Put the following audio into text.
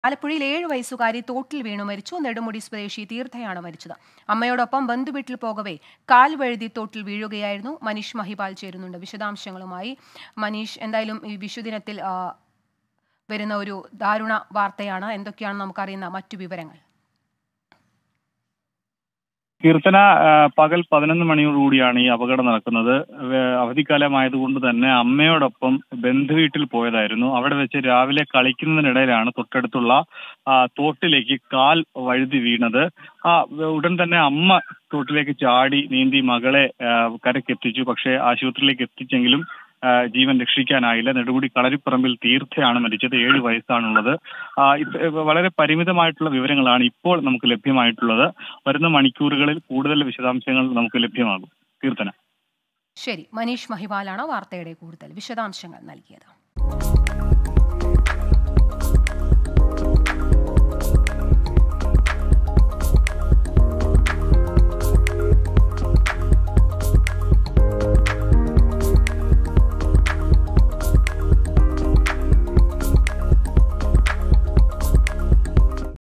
ആലപ്പുഴയിൽ 7 വയസ്സുകാരി തോട്ടിൽ വീണു മരിച്ചു. നെടുമുടി സ്വദേശി തീർത്ഥയാണ് മരിച്ചത്. അമ്മയോടൊപ്പം ബന്ധുവീട്ടിൽ പോകവേ കാൽ വഴുതി തോട്ടിൽ വീഴുകയായിരുന്നു. മനീഷ് മഹിപാൽ ചേരുന്നുണ്ട് വിശദാംശങ്ങളുമായി. മനീഷ്, എന്തായാലും ഈ വിഷുദിനത്തിൽ വരുന്ന ഒരു ദാരുണ വാർത്തയാണ്. എന്തൊക്കെയാണ് നമുക്കറിയുന്ന മറ്റു വിവരങ്ങൾ? കീർത്തന, പകൽ 11 മണിയോടുകൂടിയാണ് ഈ അപകടം നടക്കുന്നത്. അവധിക്കാലമായതുകൊണ്ട് തന്നെ അമ്മയോടൊപ്പം ബന്ധുവീട്ടിൽ പോയതായിരുന്നു. അവിടെ വെച്ച് രാവിലെ കളിക്കുന്നതിനിടയിലാണ് തൊട്ടടുത്തുള്ള തോട്ടിലേക്ക് കാൽ വഴുതി വീണത്. ഉടൻ തന്നെ അമ്മ തോട്ടിലേക്ക് ചാടി നീന്തി മകളെ കരക്കെത്തിച്ചു. പക്ഷേ ആശുപത്രിയിലേക്ക് എത്തിച്ചെങ്കിലും ജീവൻ രക്ഷിക്കാനായില്ല. നെടുമുടി കളരിപ്പറമ്പിൽ തീർത്ഥയാണ് മരിച്ചത്. 7 വയസ്സാണുള്ളത്. വളരെ പരിമിതമായിട്ടുള്ള വിവരങ്ങളാണ് ഇപ്പോൾ നമുക്ക് ലഭ്യമായിട്ടുള്ളത്. വരുന്ന മണിക്കൂറുകളിൽ കൂടുതൽ വിശദാംശങ്ങൾ നമുക്ക് ലഭ്യമാകും. കീർത്തന. ശരി, മനീഷ് മഹിപാലാണ് വാർത്തയുടെ കൂടുതൽ വിശദാംശങ്ങൾ നൽകിയത്.